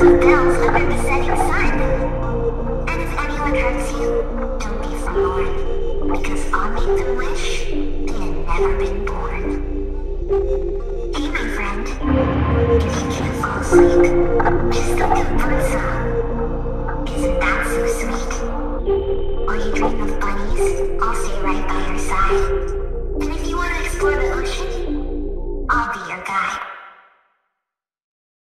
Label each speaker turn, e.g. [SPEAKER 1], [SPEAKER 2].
[SPEAKER 1] of bells under the setting sun. And if anyone hurts you, don't be forlorn, because I'll make them wish they had never been born. Hey, my friend, if you can't fall asleep, just think of birdsong. Isn't that so sweet? Or you dream of bunnies, I'll stay right